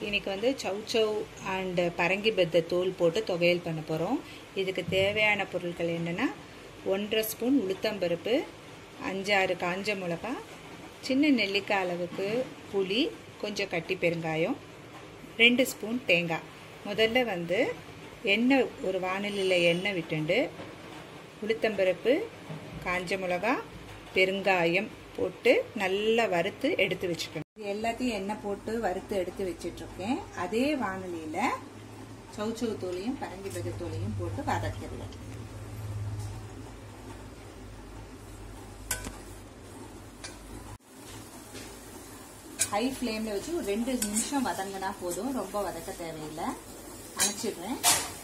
இன்னைக்கு வந்து chow and பரங்கி பெத்த தோல் போட்டு தொகையல் பண்ண போறோம். இதுக்கு தேவையான பொருட்கள் என்னன்னா 1.5 ஸ்பூன் உளுத்தம்பருப்பு, 5-6 காஞ்ச மிளகாய், சின்ன நெல்லிக்காய் அளவுக்கு புளி, கொஞ்சம் கட்டி பெருங்காயம், 2 ஸ்பூன் தேங்காய். முதல்ல வந்து எண்ணெய் ஒரு வாணலில எண்ணெய் விட்டுண்டு உளுத்தம்பருப்பு, காஞ்ச மிளகாய், பெருங்காயம் போட்டு நல்லா வறுத்து எடுத்து வச்சுக்கணும். இது எல்லாத்தையும் எண்ணெய் போட்டு வறுத்து எடுத்து வச்சிட்டு இருக்கேன். அதே வாணலியில chow தோலையும் பரங்கி பெத்த தோலையும் போட்டு வதக்கிடலாம். ஹை ஃப்ளேம்ல வச்சு ஒரு 2 நிமிஷம் வதங்கினா போதும், ரொம்ப வதக்க தேவையில்லை. அணைச்சிடுறேன்.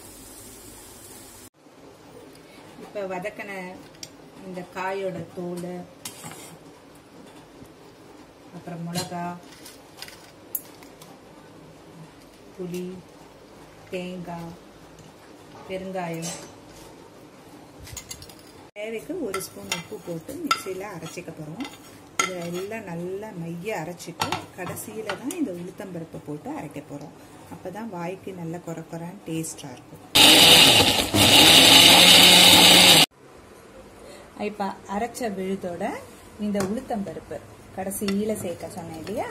இப்ப வதக்கின இந்த காயோட தோல், அப்புறம் மிளகாய், புளி, தேங்காய், பெருங்காயம், தேவைக்கு 1 ஸ்பூன் உப்பு போட்டு மிக்சியில் அரைச்சிக்க போகிறோம். இதெல்லாம் நல்லா மைய அரைச்சிட்டு கடைசியில் தான் இந்த உளுத்தம்பருப்பை போட்டு அரைக்க போகிறோம். அப்போ தான் வாய்க்கு நல்ல கொரக்கொரான்னு டேஸ்டாக இருக்கும். இப்போ அரைச்ச விழுதோட இந்த உளுத்தம்பருப்பு கடைசியில் சேர்க்க சொன்னேன் இல்லையா,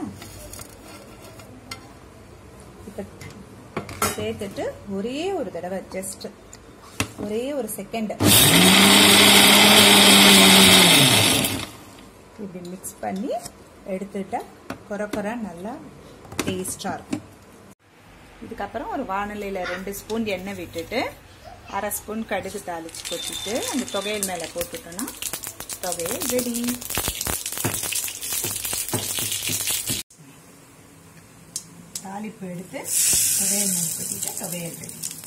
இப்போ சேர்த்துட்டு ஒரே ஒரு தடவை ஜஸ்ட் ஒரே ஒரு செகண்ட் இப்படி மிக்ஸ் பண்ணி எடுத்துட்டா கொரக்கொரா நல்லா டேஸ்டா இருக்கும். இதுக்கப்புறம் ஒரு வாணலியில 2 ஸ்பூன் எண்ணெய் விட்டுட்டு 1/2 ஸ்பூன் கடுகு தாளிச்சு கொட்டிட்டு அந்த தொகையல் மேல போட்டுட்டோம்னா தொகையல் ரெடி. தாளிப்பு எடுத்து தொகையல் மேல கொட்டிட்டு தொகையல் ரெடி.